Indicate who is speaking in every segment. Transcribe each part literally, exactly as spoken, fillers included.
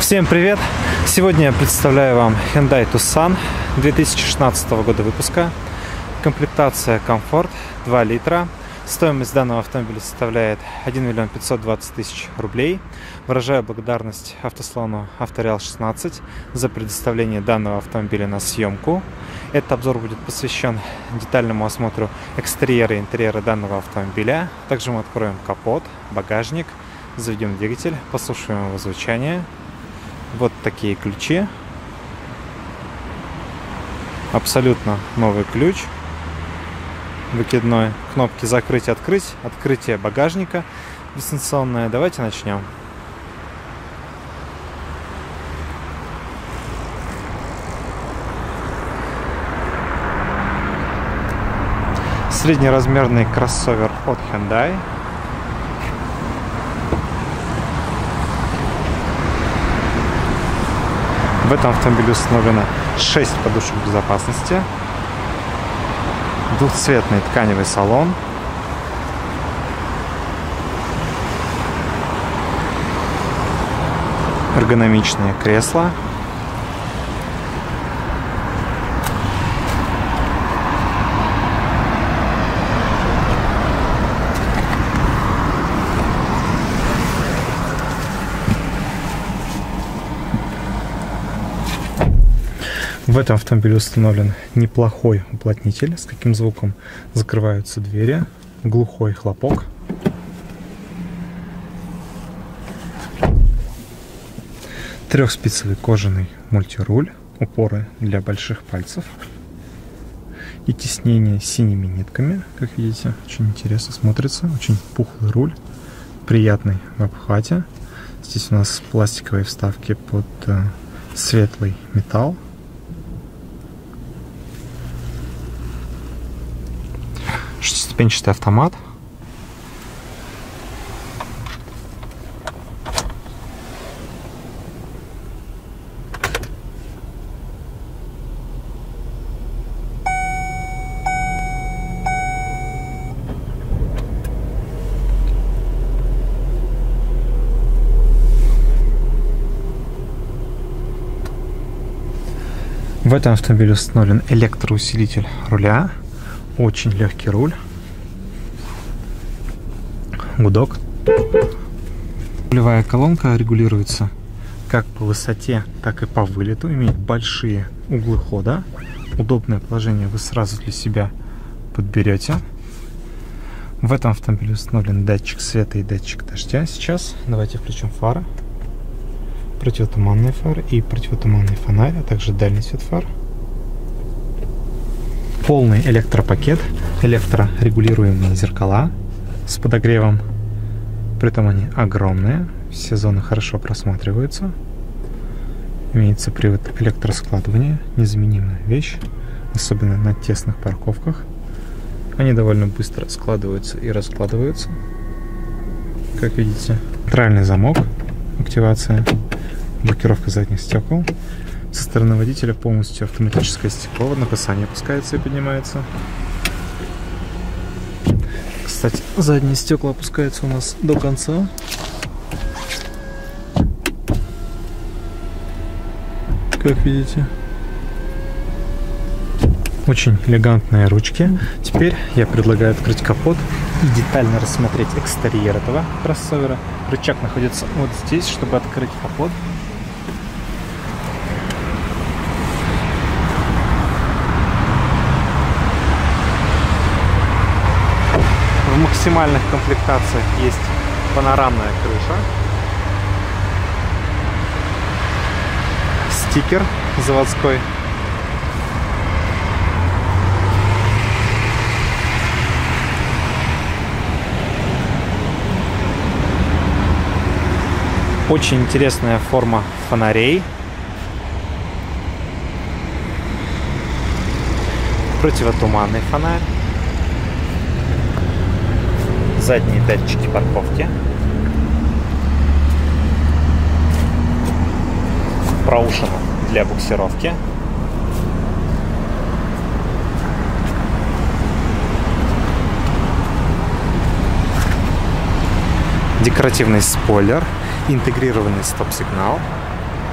Speaker 1: Всем привет! Сегодня я представляю вам Hyundai Tucson две тысячи шестнадцатого года выпуска. Комплектация комфорт, два литра. Стоимость данного автомобиля составляет один миллион пятьсот двадцать тысяч рублей. Выражаю благодарность автосалону Авториал шестнадцать за предоставление данного автомобиля на съемку. Этот обзор будет посвящен детальному осмотру экстерьера и интерьера данного автомобиля. Также мы откроем капот, багажник, заведем двигатель, послушаем его звучание. Вот такие ключи. Абсолютно новый ключ. Выкидной. Кнопки закрыть-открыть. Открытие багажника дистанционное. Давайте начнем. Среднеразмерный кроссовер от Hyundai. В этом автомобиле установлено шесть подушек безопасности, двухцветный тканевый салон, эргономичные кресла, в этом автомобиле установлен неплохой уплотнитель, с каким звуком закрываются двери, глухой хлопок. Трехспицевый кожаный мультируль, упоры для больших пальцев и тиснение синими нитками, как видите, очень интересно смотрится, очень пухлый руль, приятный в обхвате. Здесь у нас пластиковые вставки под э, светлый металл. Шестиступенчатый автомат. В этом автомобиле установлен электроусилитель руля. Очень легкий руль. Гудок. Рулевая колонка регулируется как по высоте, так и по вылету. Имеет большие углы хода. Удобное положение вы сразу для себя подберете. В этом автомобиле установлен датчик света и датчик дождя. Сейчас давайте включим фары. Противотуманные фары и противотуманный фонарь, а также дальний свет фар. Полный электропакет, электрорегулируемые зеркала с подогревом. Притом они огромные, все зоны хорошо просматриваются. Имеется привод электроскладывания, незаменимая вещь, особенно на тесных парковках. Они довольно быстро складываются и раскладываются. Как видите, центральный замок, активация, блокировка задних стекол. Со стороны водителя полностью автоматическое стекло, на касание опускается и поднимается. Кстати, задние стекла опускаются у нас до конца. Как видите. Очень элегантные ручки. Теперь я предлагаю открыть капот и детально рассмотреть экстерьер этого кроссовера. Рычаг находится вот здесь, чтобы открыть капот. В максимальных комплектациях есть панорамная крыша, стикер заводской, очень интересная форма фонарей, противотуманный фонарь, задние датчики парковки, проушина для буксировки, декоративный спойлер, интегрированный стоп-сигнал,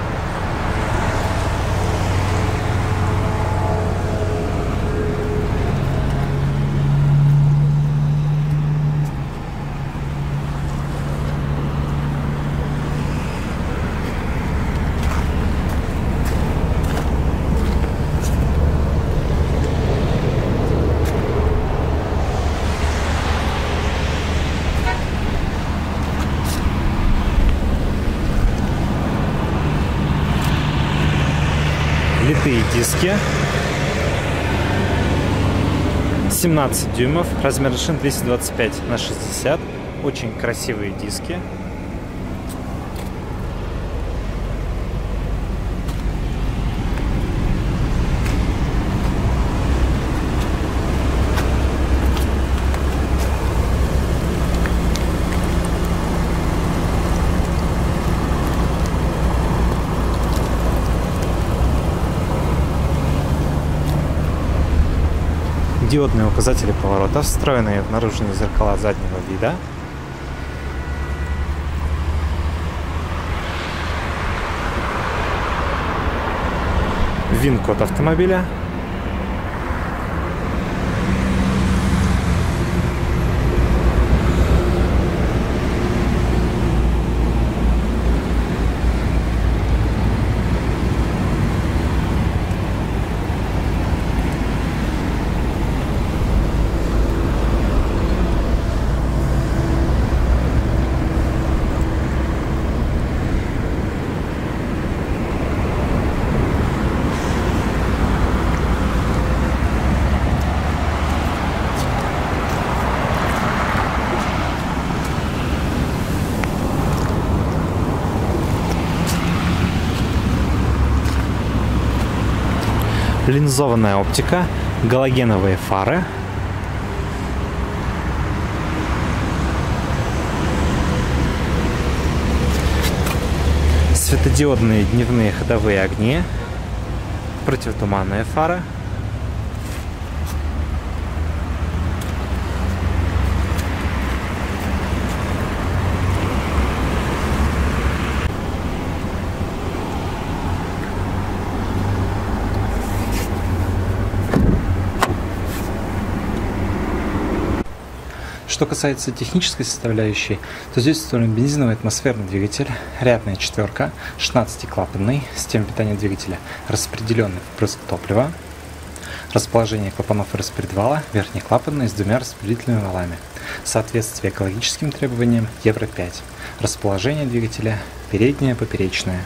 Speaker 1: диски. семнадцать дюймов, размер шин двести двадцать пять на шестьдесят. Очень красивые диски. Диодные указатели поворота, встроенные в наружные зеркала заднего вида. ВИН-код автомобиля. Линзованная оптика, галогеновые фары. Светодиодные дневные ходовые огни, противотуманные фары. Что касается технической составляющей, то здесь установлен бензиновый атмосферный двигатель, рядная четверка, шестнадцатиклапанный, система питания двигателя, распределенный впрыск топлива, расположение клапанов и распредвала, верхнеклапанный с двумя распределительными валами, соответствие экологическим требованиям Евро пять, расположение двигателя переднее, поперечное.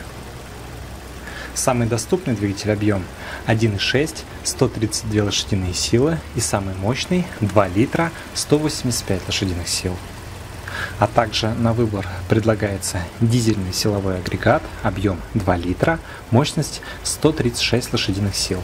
Speaker 1: Самый доступный двигатель объем один и шесть, сто тридцать две лошадиные силы и самый мощный два литра, сто восемьдесят пять лошадиных сил. А также на выбор предлагается дизельный силовой агрегат, объем два литра, мощность сто тридцать шесть лошадиных сил.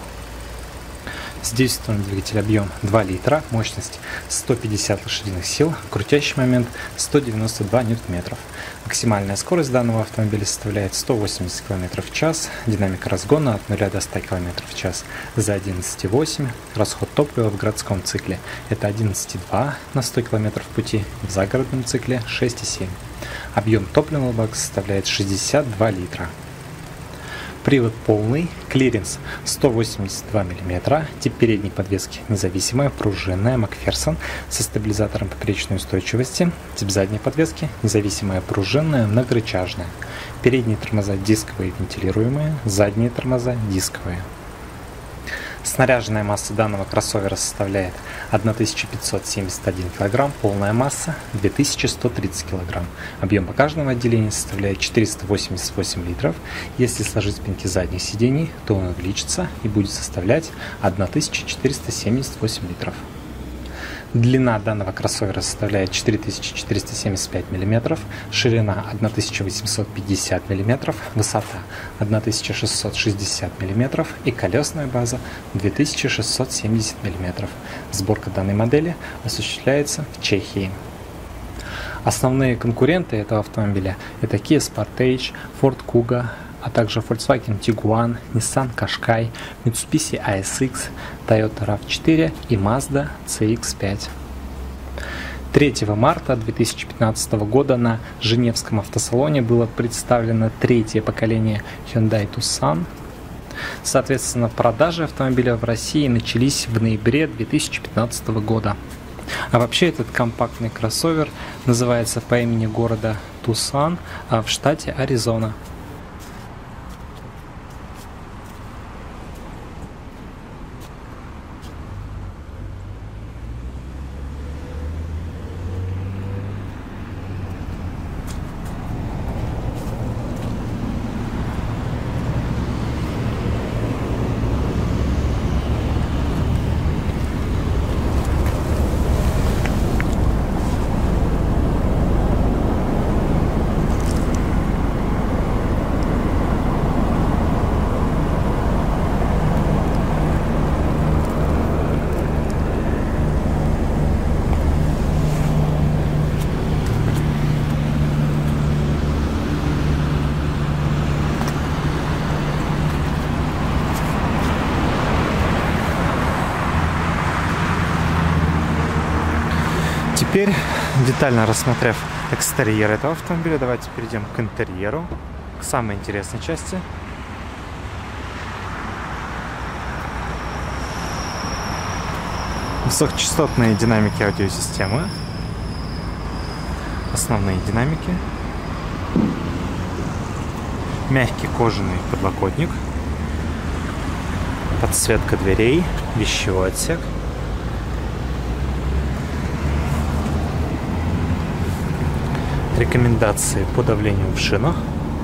Speaker 1: Здесь установлен двигатель объем два литра, мощность сто пятьдесят лошадиных сил, крутящий момент сто девяносто два ньютон-метров. Максимальная скорость данного автомобиля составляет сто восемьдесят километров в час, динамика разгона от нуля до ста километров в час за одиннадцать и восемь, расход топлива в городском цикле это одиннадцать и два на сто километров пути, в загородном цикле шесть и семь. Объем топливного бака составляет шестьдесят два литра. Привод полный, клиренс сто восемьдесят два миллиметра, тип передней подвески независимая, пружинная, Макферсон со стабилизатором поперечной устойчивости, тип задней подвески независимая, пружинная, многорычажная, передние тормоза дисковые вентилируемые, задние тормоза дисковые. Снаряженная масса данного кроссовера составляет тысяча пятьсот семьдесят один килограмм, полная масса две тысячи сто тридцать килограмм. Объем багажного отделения составляет четыреста восемьдесят восемь литров. Если сложить спинки задних сидений, то он увеличится и будет составлять тысяча четыреста семьдесят восемь литров. Длина данного кроссовера составляет четыре тысячи четыреста семьдесят пять миллиметров, ширина тысяча восемьсот пятьдесят миллиметров, высота тысяча шестьсот шестьдесят миллиметров и колесная база две тысячи шестьсот семьдесят миллиметров. Сборка данной модели осуществляется в Чехии. Основные конкуренты этого автомобиля это Kia Sportage, Ford Kuga, а также Volkswagen Tiguan, Nissan Qashqai, Mitsubishi эй эс икс, Toyota рав четыре и Mazda си икс пять. третьего марта две тысячи пятнадцатого года на Женевском автосалоне было представлено третье поколение Hyundai Tucson. Соответственно, продажи автомобиля в России начались в ноябре две тысячи пятнадцатого года. А вообще этот компактный кроссовер называется по имени города Тусан в штате Аризона. Теперь, детально рассмотрев экстерьер этого автомобиля, давайте перейдем к интерьеру, к самой интересной части. Высокочастотные динамики аудиосистемы, основные динамики, мягкий кожаный подлокотник, подсветка дверей, вещевой отсек, рекомендации по давлению в шинах,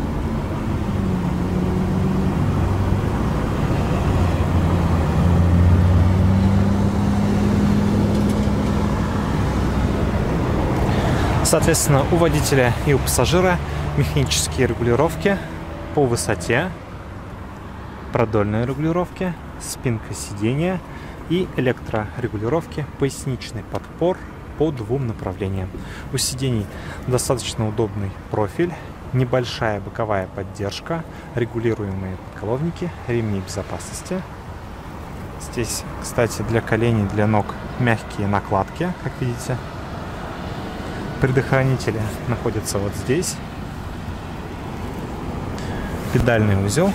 Speaker 1: соответственно, у водителя и у пассажира механические регулировки по высоте, продольные регулировки, спинка сидения и электрорегулировки, поясничный подпор по двум направлениям. У сидений достаточно удобный профиль, небольшая боковая поддержка, регулируемые подколовники, ремни безопасности. Здесь, кстати, для коленей, для ног мягкие накладки, как видите. Предохранители находятся вот здесь. Педальный узел.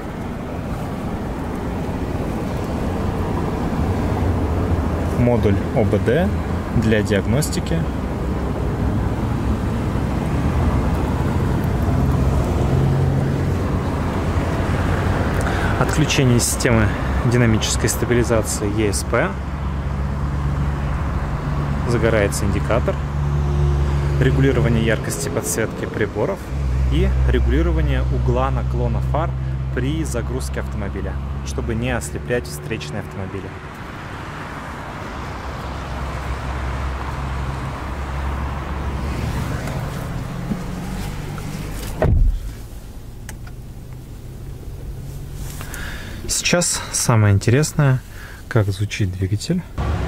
Speaker 1: Модуль о бэ дэ для диагностики. Отключение системы динамической стабилизации и эс пи. Загорается индикатор. Регулирование яркости подсветки приборов и регулирование угла наклона фар при загрузке автомобиля, чтобы не ослеплять встречные автомобили. Сейчас самое интересное, как звучит двигатель.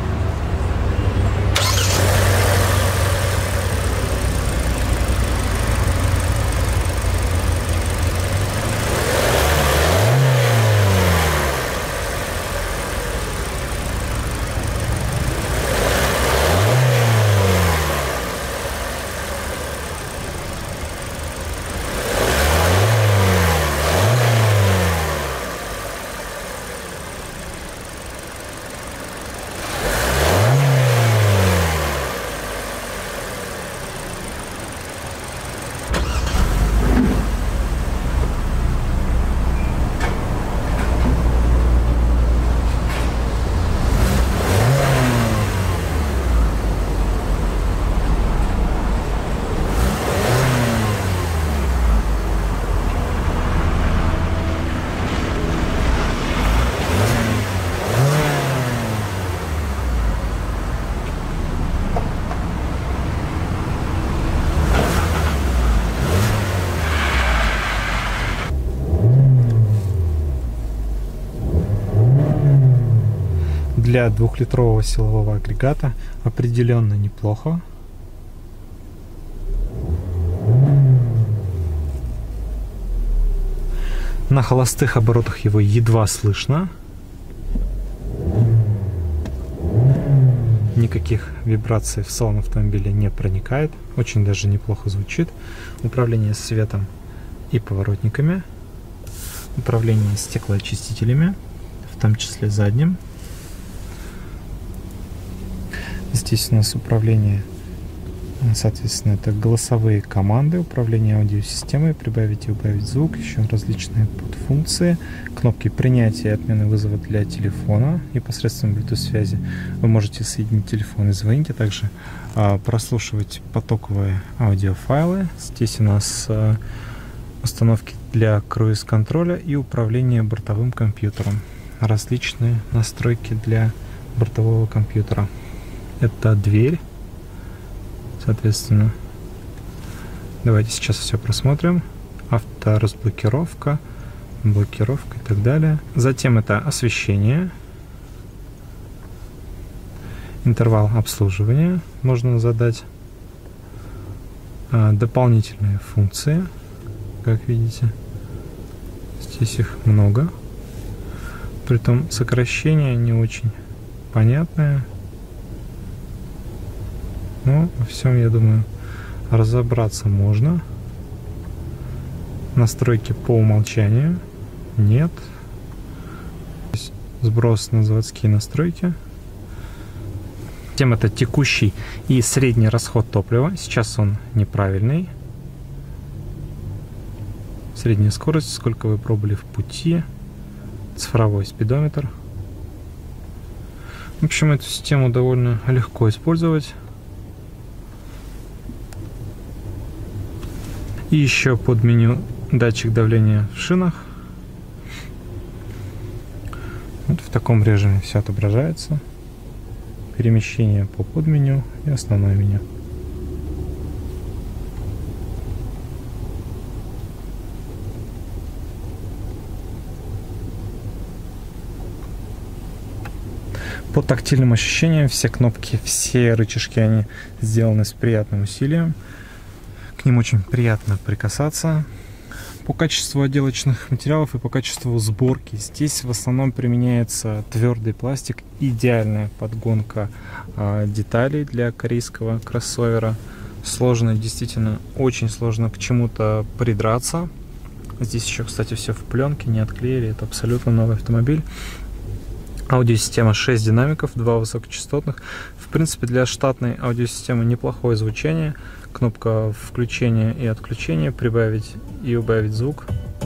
Speaker 1: Для двухлитрового силового агрегата определенно неплохо. На холостых оборотах его едва слышно. Никаких вибраций в салон автомобиля не проникает. Очень даже неплохо звучит. Управление светом и поворотниками. Управление стеклоочистителями, в том числе задним. Здесь у нас управление, соответственно, это голосовые команды, управление аудиосистемой, прибавить и убавить звук, еще различные подфункции, кнопки принятия и отмены вызова для телефона и посредством Bluetooth связи. Вы можете соединить телефон и звонить, а также а, прослушивать потоковые аудиофайлы. Здесь у нас а, установки для круиз-контроля и управления бортовым компьютером. Различные настройки для бортового компьютера. Это дверь, соответственно. Давайте сейчас все просмотрим. Авторазблокировка, блокировка и так далее. Затем это освещение. Интервал обслуживания можно задать. А, дополнительные функции, как видите. Здесь их много. Притом сокращение не очень понятное. Но но во всем, я думаю, разобраться можно. Настройки по умолчанию нет. Сброс на заводские настройки. Тем это текущий и средний расход топлива. Сейчас он неправильный. Средняя скорость, сколько вы пробовали в пути. Цифровой спидометр. В общем, эту систему довольно легко использовать. И еще под меню датчик давления в шинах. Вот в таком режиме все отображается. Перемещение по подменю и основное меню. По тактильным ощущениям все кнопки, все рычажки, они сделаны с приятным усилием. К ним очень приятно прикасаться. По качеству отделочных материалов и по качеству сборки здесь в основном применяется твердый пластик. Идеальная подгонка э, деталей для корейского кроссовера. Сложно, действительно, очень сложно к чему-то придраться. Здесь еще, кстати, все в пленке, не отклеили. Это абсолютно новый автомобиль. Аудиосистема шесть динамиков, два высокочастотных. В принципе, для штатной аудиосистемы неплохое звучание. Кнопка включения и отключения, прибавить и убавить звук.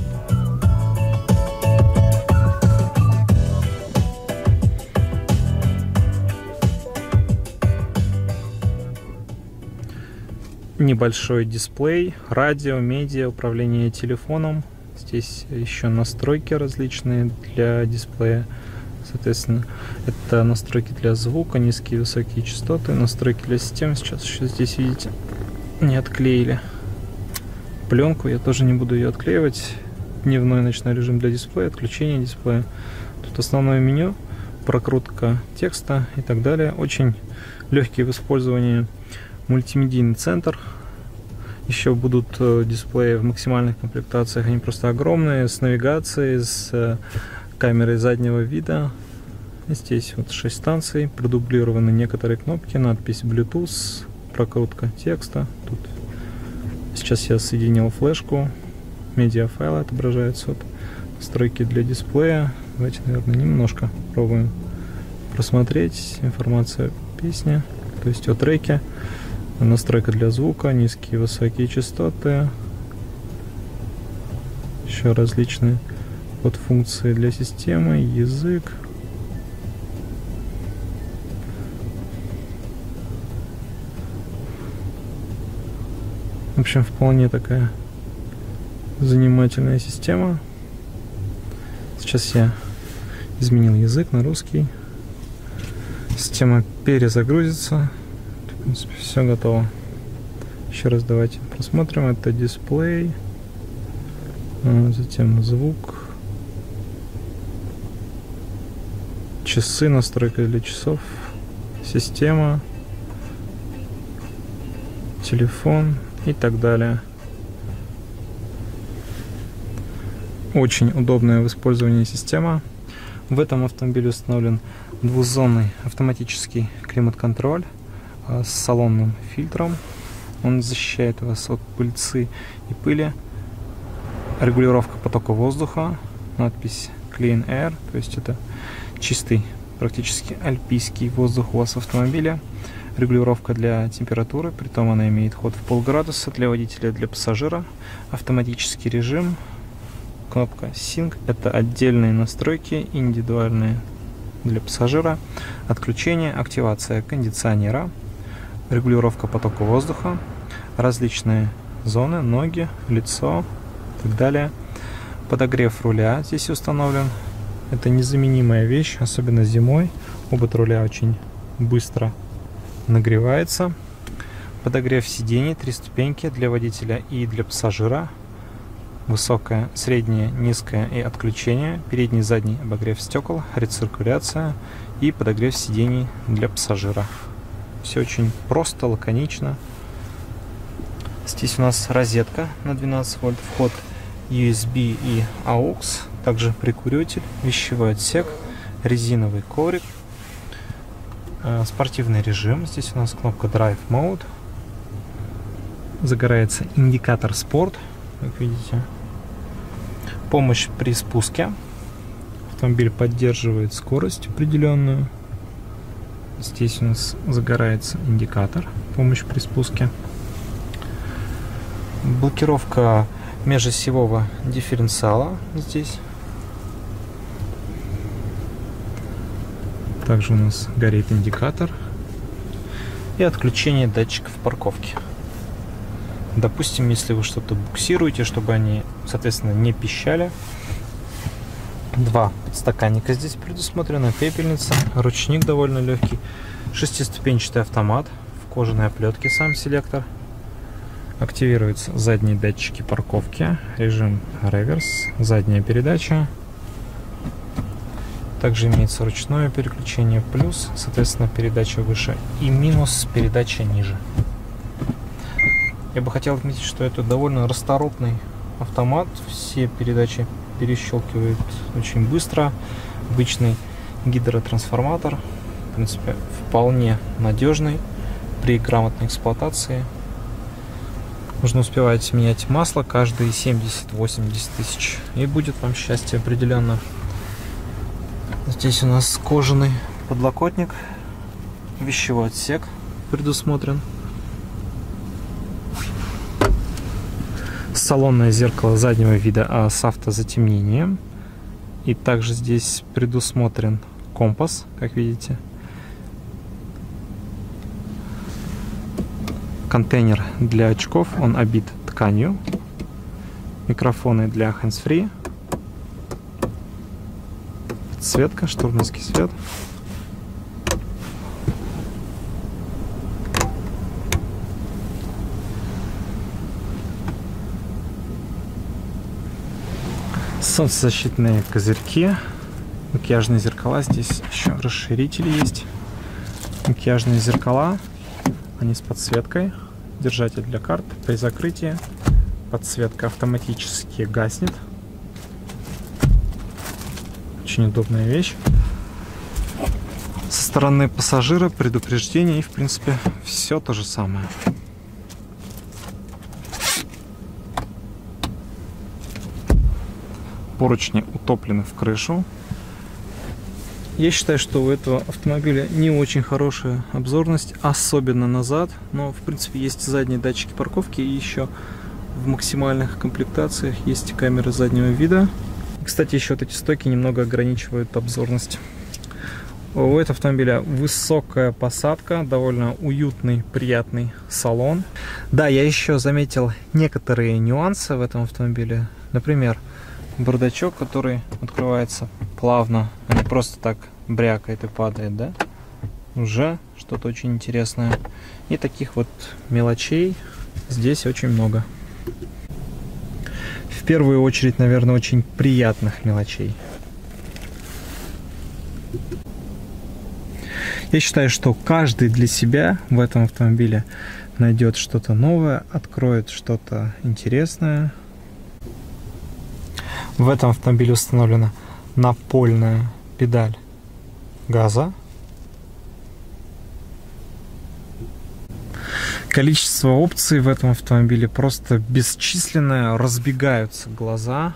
Speaker 1: Небольшой дисплей, радио, медиа, управление телефоном. Здесь еще настройки различные для дисплея. Соответственно, это настройки для звука, низкие и высокие частоты, настройки для системы. Сейчас еще здесь, видите, не отклеили пленку. Я тоже не буду ее отклеивать. Дневной и ночной режим для дисплея, отключение дисплея. Тут основное меню, прокрутка текста и так далее. Очень легкий в использовании мультимедийный центр. Еще будут дисплеи в максимальных комплектациях. Они просто огромные, с навигацией, с камерой заднего вида. Здесь вот шесть станций, продублированы некоторые кнопки, надпись Bluetooth, прокрутка текста. Тут сейчас я соединил флешку, медиафайлы отображаются, вот настройки для дисплея. Давайте, наверное, немножко пробуем просмотреть. Информация песни, то есть о треке, настройка для звука, низкие и высокие частоты, еще различные подфункции для системы, язык. В общем, вполне такая занимательная система. Сейчас я изменил язык на русский. Система перезагрузится. В принципе, все готово. Еще раз давайте просмотрим. Это дисплей, затем звук, часы, настройка для часов, система, телефон и так далее. Очень удобная в использовании система. В этом автомобиле установлен двухзонный автоматический климат-контроль с салонным фильтром. Он защищает вас от пыльцы и пыли. Регулировка потока воздуха, надпись Clean Air, то есть это чистый, практически альпийский воздух у вас в автомобиле. Регулировка для температуры, притом она имеет ход в полградуса для водителя, для пассажира. Автоматический режим. Кнопка Sync. Это отдельные настройки, индивидуальные для пассажира. Отключение, активация кондиционера. Регулировка потока воздуха. Различные зоны, ноги, лицо и так далее. Подогрев руля здесь установлен. Это незаменимая вещь, особенно зимой. Обод руля очень быстро нагревается. Подогрев сидений, три ступеньки для водителя и для пассажира. Высокое, среднее, низкое и отключение. Передний и задний обогрев стекол, рециркуляция и подогрев сидений для пассажира. Все очень просто, лаконично. Здесь у нас розетка на двенадцать вольт, вход ю эс би и ау-экс, также прикуритель, вещевой отсек, резиновый коврик, спортивный режим. Здесь у нас кнопка Drive Mode. Загорается индикатор спорт, как видите. Помощь при спуске. Автомобиль поддерживает скорость определенную. Здесь у нас загорается индикатор, помощь при спуске. Блокировка межосевого дифференциала здесь. Также у нас горит индикатор. И отключение датчиков парковки. Допустим, если вы что-то буксируете, чтобы они, соответственно, не пищали. Два подстаканника здесь предусмотрено, пепельница, ручник довольно легкий, шестиступенчатый автомат в кожаной оплетке, сам селектор. Активируются задние датчики парковки, режим реверс, задняя передача. Также имеется ручное переключение, плюс, соответственно, передача выше, и минус, передача ниже. Я бы хотел отметить, что это довольно расторопный автомат, все передачи перещелкивает очень быстро. Обычный гидротрансформатор, в принципе, вполне надежный при грамотной эксплуатации. Нужно успевать менять масло каждые семьдесят-восемьдесят тысяч, и будет вам счастье определенно. Здесь у нас кожаный подлокотник, вещевой отсек предусмотрен. Салонное зеркало заднего вида, а с автозатемнением. И также здесь предусмотрен компас, как видите. Контейнер для очков, он обит тканью. Микрофоны для hands-free. Подсветка, штурманский свет. Солнцезащитные козырьки, макияжные зеркала, здесь еще расширители есть. Макияжные зеркала, они с подсветкой, держатель для карт. При закрытии подсветка автоматически гаснет. Очень удобная вещь. Со стороны пассажира предупреждение, и в принципе все то же самое. Поручни утоплены в крышу. Я считаю, что у этого автомобиля не очень хорошая обзорность, особенно назад, но в принципе есть задние датчики парковки, и еще в максимальных комплектациях есть камеры заднего вида. Кстати, еще вот эти стойки немного ограничивают обзорность. У этого автомобиля высокая посадка, довольно уютный, приятный салон. Да, я еще заметил некоторые нюансы в этом автомобиле. Например, бардачок, который открывается плавно, а не просто так брякает и падает, да? Уже что-то очень интересное. И таких вот мелочей здесь очень много. В первую очередь, наверное, очень приятных мелочей. Я считаю, что каждый для себя в этом автомобиле найдет что-то новое, откроет что-то интересное. В этом автомобиле установлена напольная педаль газа. Количество опций в этом автомобиле просто бесчисленное, разбегаются глаза.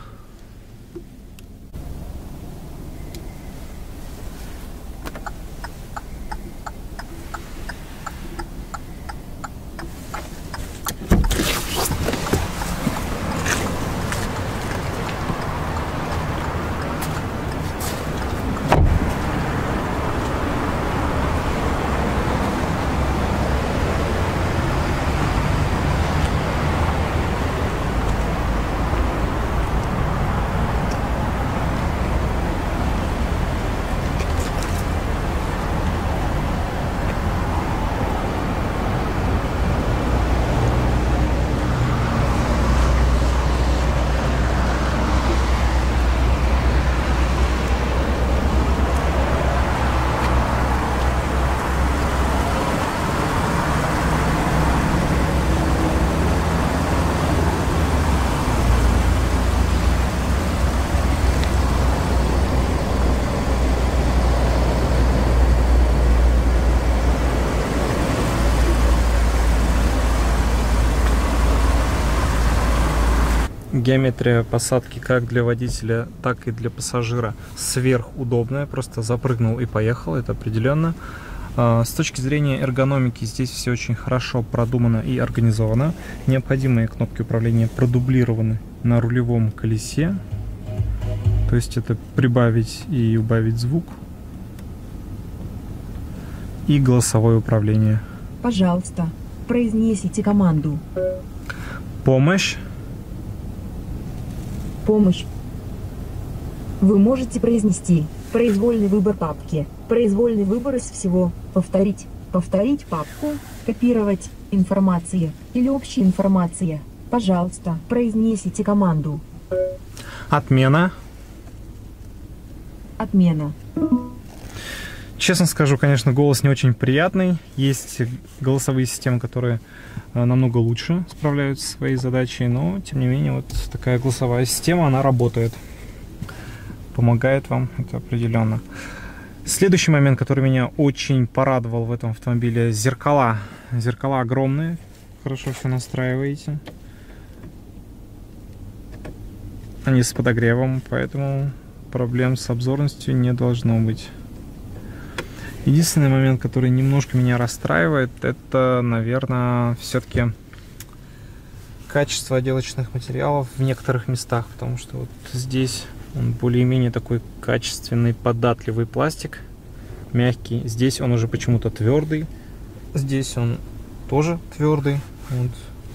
Speaker 1: Геометрия посадки как для водителя, так и для пассажира сверхудобная. Просто запрыгнул и поехал, это определенно. С точки зрения эргономики здесь все очень хорошо продумано и организовано. Необходимые кнопки управления продублированы на рулевом колесе. То есть это прибавить и убавить звук. И голосовое управление.
Speaker 2: Пожалуйста, произнесите команду.
Speaker 1: Помощь.
Speaker 2: Помощь. Вы можете произнести произвольный выбор папки. Произвольный выбор из всего. Повторить. Повторить папку. Копировать. Информация. Или общая информация. Пожалуйста, произнесите команду.
Speaker 1: Отмена.
Speaker 2: Отмена.
Speaker 1: Честно скажу, конечно, голос не очень приятный. Есть голосовые системы, которые намного лучше справляются со своей задачей, но, тем не менее, вот такая голосовая система, она работает. Помогает вам, это определенно. Следующий момент, который меня очень порадовал в этом автомобиле, зеркала. Зеркала огромные, хорошо все настраиваете. Они с подогревом, поэтому проблем с обзорностью не должно быть. Единственный момент, который немножко меня расстраивает, это, наверное, все-таки качество отделочных материалов в некоторых местах, потому что вот здесь он более-менее такой качественный, податливый пластик, мягкий. Здесь он уже почему-то твердый, здесь он тоже твердый. Вот.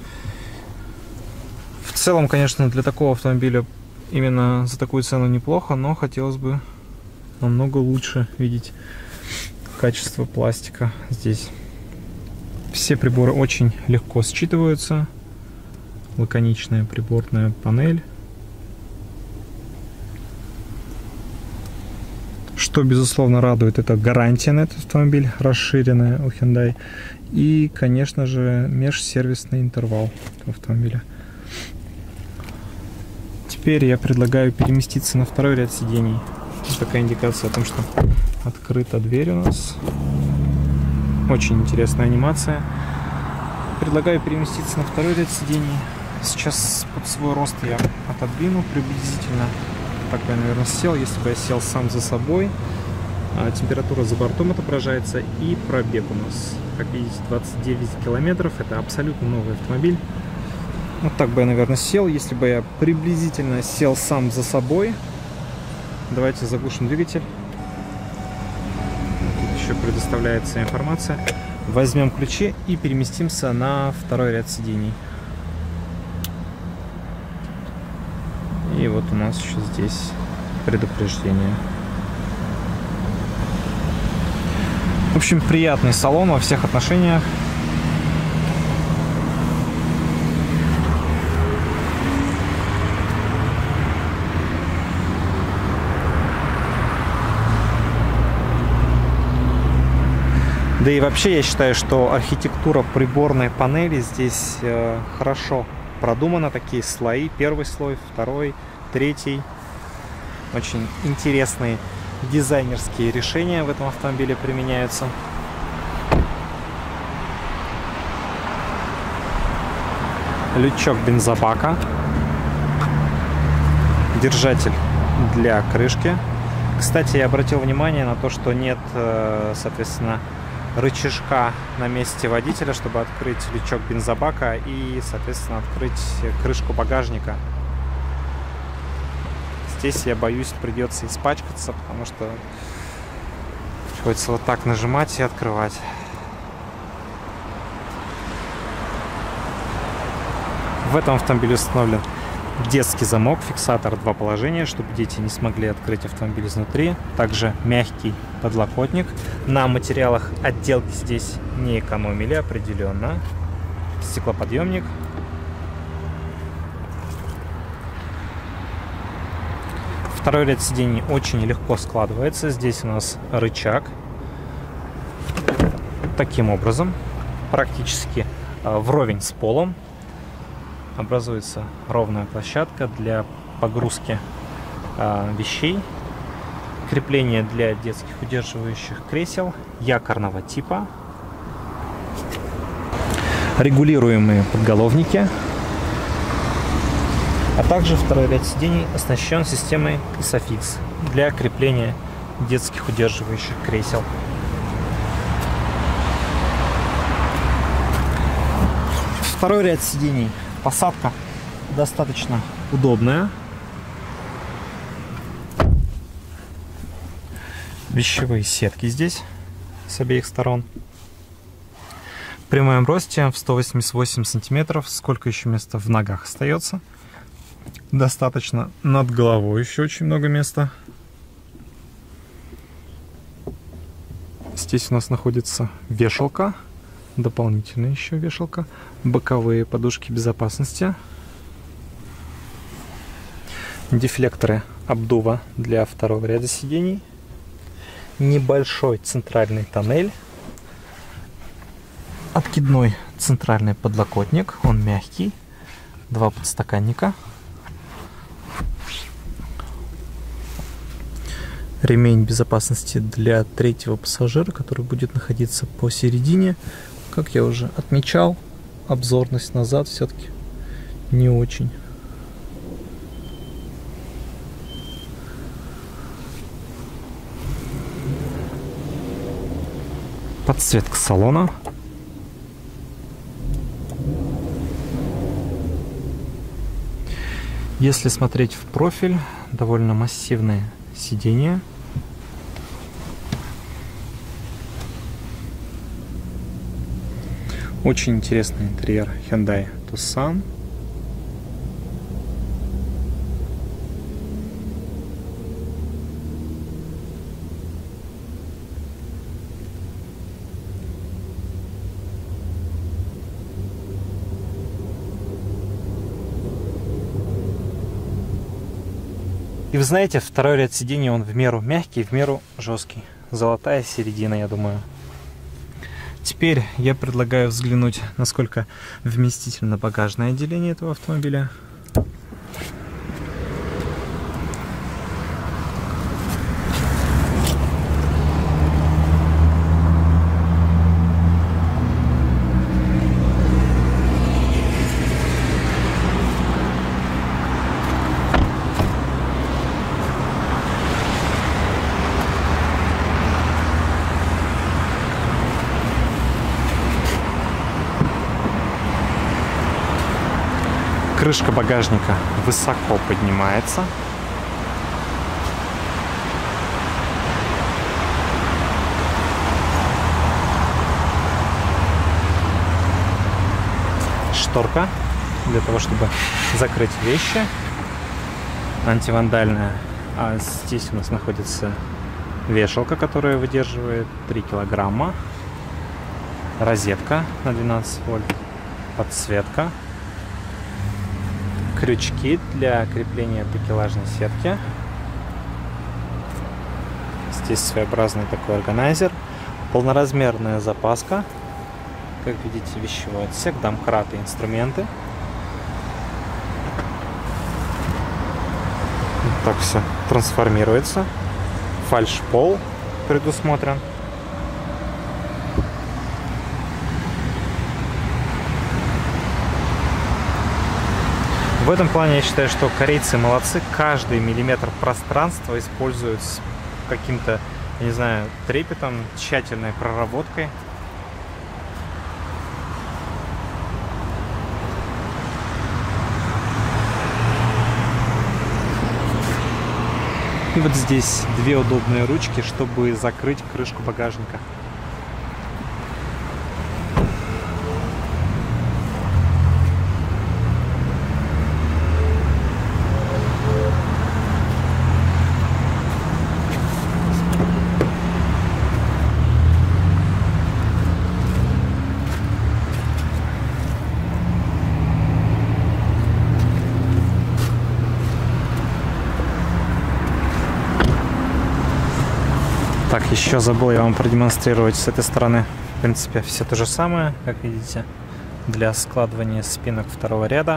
Speaker 1: В целом, конечно, для такого автомобиля именно за такую цену неплохо, но хотелось бы намного лучше видеть качество пластика здесь. Все приборы очень легко считываются. Лаконичная приборная панель. Что, безусловно, радует, это гарантия на этот автомобиль, расширенная у Hyundai. И, конечно же, межсервисный интервал автомобиля. Теперь я предлагаю переместиться на второй ряд сидений. Такая индикация о том, что открыта дверь у нас. Очень интересная анимация. Предлагаю переместиться на второй ряд сидений. Сейчас под свой рост я отодвину приблизительно. Так бы я, наверное, сел. Если бы я сел сам за собой, температура за бортом отображается и пробег у нас. Как видите, двадцать девять километров. Это абсолютно новый автомобиль. Вот так бы я, наверное, сел. Если бы я приблизительно сел сам за собой. Давайте заглушим двигатель. Тут еще предоставляется информация. Возьмем ключи и переместимся на второй ряд сидений. И вот у нас еще здесь предупреждение. В общем, приятный салон во всех отношениях. Да и вообще я считаю, что архитектура приборной панели здесь э, хорошо продумана. Такие слои. Первый слой, второй, третий. Очень интересные дизайнерские решения в этом автомобиле применяются. Лючок бензобака. Держатель для крышки. Кстати, я обратил внимание на то, что нет, э, соответственно, рычажка на месте водителя, чтобы открыть лючок бензобака и, соответственно, открыть крышку багажника. Здесь, я боюсь, придется испачкаться, потому что приходится вот так нажимать и открывать. В этом автомобиле установлен детский замок, фиксатор два положения, чтобы дети не смогли открыть автомобиль изнутри. Также мягкий подлокотник. На материалах отделки здесь не экономили определенно. Стеклоподъемник. Второй ряд сидений очень легко складывается. Здесь у нас рычаг. Таким образом, практически вровень с полом, образуется ровная площадка для погрузки э, вещей. Крепление для детских удерживающих кресел якорного типа. Регулируемые подголовники. А также второй ряд сидений оснащен системой Isofix для крепления детских удерживающих кресел. Второй ряд сидений. Посадка достаточно удобная. Вещевые сетки здесь с обеих сторон. При моем росте в сто восемьдесят восемь сантиметров, сколько еще места в ногах остается? Достаточно. Над головой еще очень много места. Здесь у нас находится вешалка, дополнительная еще вешалка, боковые подушки безопасности, дефлекторы обдува для второго ряда сидений, небольшой центральный тоннель, откидной центральный подлокотник, он мягкий, два подстаканника, ремень безопасности для третьего пассажира, который будет находиться посередине. Как я уже отмечал, обзорность назад все-таки не очень. Подсветка салона. Если смотреть в профиль, довольно массивные сиденья. Очень интересный интерьер Hyundai Tucson. И вы знаете, второй ряд сидений, он в меру мягкий, в меру жесткий. Золотая середина, я думаю. Теперь я предлагаю взглянуть, насколько вместительно багажное отделение этого автомобиля. Крышка багажника высоко поднимается. Шторка для того, чтобы закрыть вещи. Антивандальная. А здесь у нас находится вешалка, которая выдерживает три килограмма. Розетка на двенадцать вольт. Подсветка. Крючки для крепления такелажной сетки. Здесь своеобразный такой органайзер. Полноразмерная запаска. Как видите, вещевой отсек, домкраты, инструменты. Вот так все трансформируется. Фальшпол предусмотрен. В этом плане я считаю, что корейцы молодцы. Каждый миллиметр пространства используют с каким-то, я не знаю, трепетом, тщательной проработкой. И вот здесь две удобные ручки, чтобы закрыть крышку багажника. Так, еще забыл я вам продемонстрировать с этой стороны. В принципе, все то же самое, как видите, для складывания спинок второго ряда.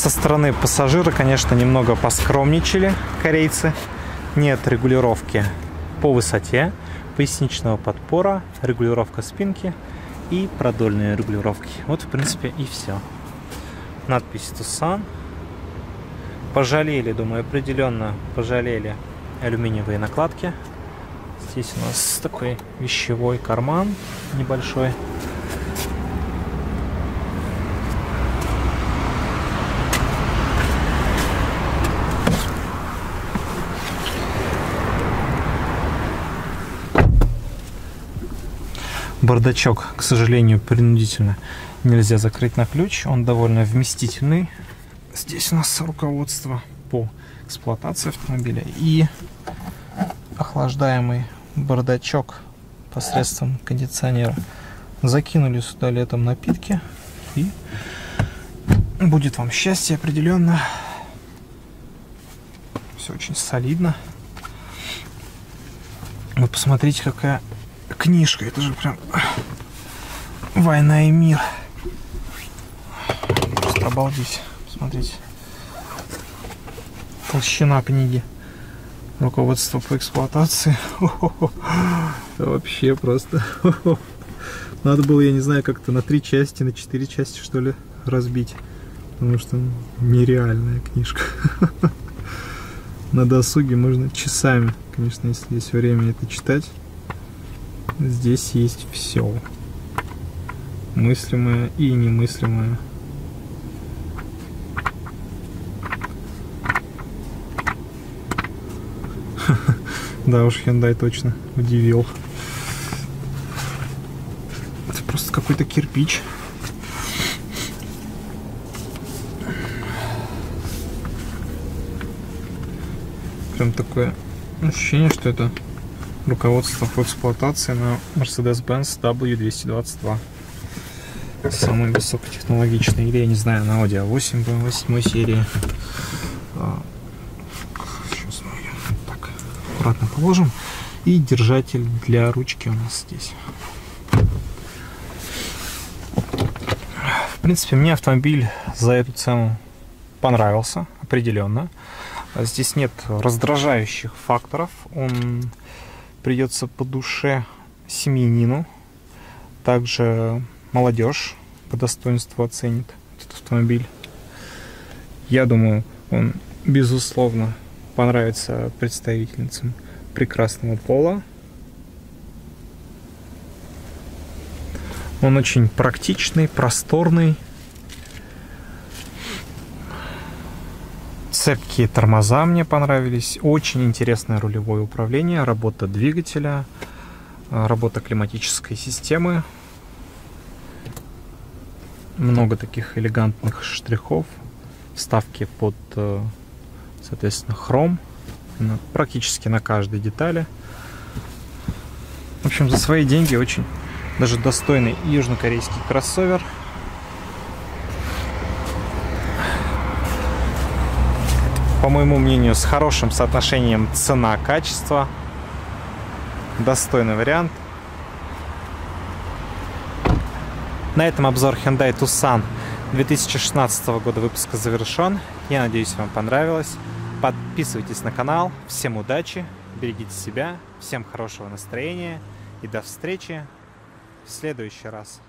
Speaker 1: Со стороны пассажира, конечно, немного поскромничали корейцы. Нет регулировки по высоте, поясничного подпора, регулировка спинки и продольные регулировки. Вот, в принципе, и все. Надпись Tucson. Пожалели, думаю, определенно пожалели алюминиевые накладки. Здесь у нас такой вещевой карман небольшой. Бардачок, к сожалению, принудительно нельзя закрыть на ключ. Он довольно вместительный. Здесь у нас руководство по эксплуатации автомобиля и охлаждаемый бардачок посредством кондиционера. Закинули сюда летом напитки, и будет вам счастье определенно. Все очень солидно. Вы посмотрите, какая книжка. Это же прям «Война и мир». Просто обалдеть. Смотрите. Толщина книги. Руководство по эксплуатации. Это вообще просто. Надо было, я не знаю, как-то на три части, на четыре части, что ли, разбить. Потому что нереальная книжка. На досуге можно часами, конечно, если есть время это читать. Здесь есть все. Мыслимое и немыслимое. Да уж, Hyundai точно удивил. Это просто какой-то кирпич. Прям такое ощущение, что это руководство по эксплуатации на Mercedes-Benz дабл ю двести двадцать два. Самый высокотехнологичный. Или, я не знаю, на Audi а восемь восьмой серии. Сейчас мы ее так аккуратно положим. И держатель для ручки у нас здесь. В принципе, мне автомобиль за эту цену понравился определенно. Здесь нет раздражающих факторов. Он придется по душе семьянину. Также молодежь по достоинству оценит этот автомобиль. Я думаю, он безусловно понравится представительницам прекрасного пола. Он очень практичный, просторный. Цепкие тормоза мне понравились. Очень интересное рулевое управление, работа двигателя, работа климатической системы. Много таких элегантных штрихов. Вставки под, соответственно, хром. Практически на каждой детали. В общем, за свои деньги очень даже достойный южнокорейский кроссовер. По моему мнению, с хорошим соотношением цена-качество. Достойный вариант. На этом обзор Hyundai Tucson две тысячи шестнадцатого года выпуска завершен. Я надеюсь, вам понравилось. Подписывайтесь на канал. Всем удачи, берегите себя, всем хорошего настроения и до встречи в следующий раз.